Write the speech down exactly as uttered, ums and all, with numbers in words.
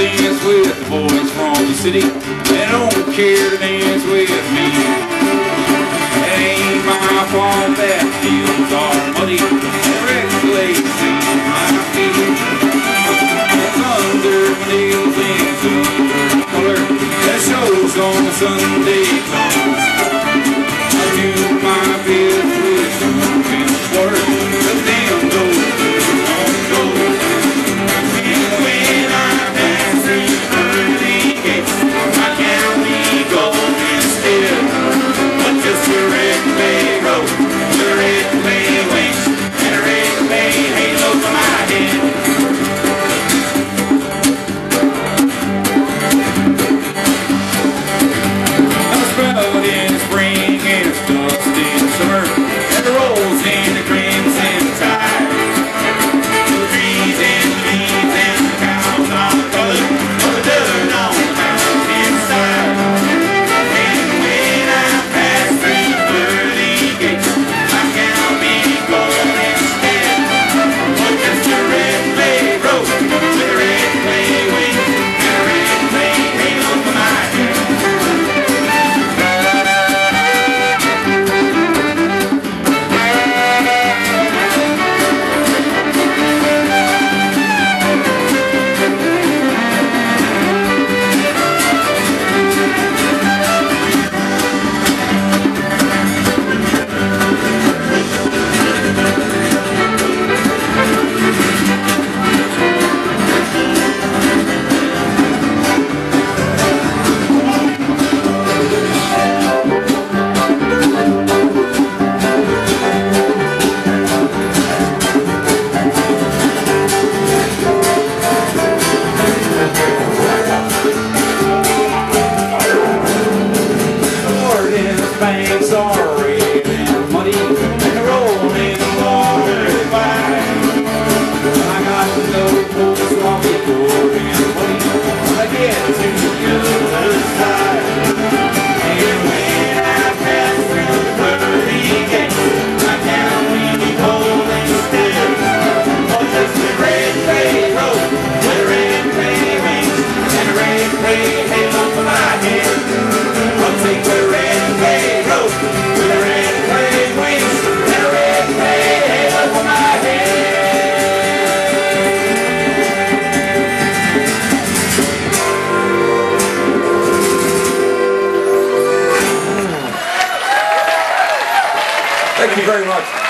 dance with the boys from the city. They don't care to dance with me. It ain't my fault that fields are muddy and reckless in my feet. It's under my nails and silver color that shows on a Sunday comes. I do my best with smoke and water, but damn those girls don't go. And when I pass through the pearly gates, I count me gold instead, but just a red clay road with a red clay wings and a red clay halo for my head. I'm sprouted in the spring and it's dust in the summer, and it rolls in the crimson tide. The trees and the leaves and the cows are the color of the dirt on the mountainside. And when I pass through the pearly gates, I count me gold instead, but just a red clay road with a red clay wings and a red clay halo for my head. Banks are red and muddy, and the rolling water is wide. I got to go for the swampy door and muddy when I get to the other side. And when I pass through the pearly gates, I count me gold instead, but just a red clay road with a red clay wings and a red clay halo for my head. I'll take the red clay road with a red clay wings and a red clay halo for my head. Thank you very much.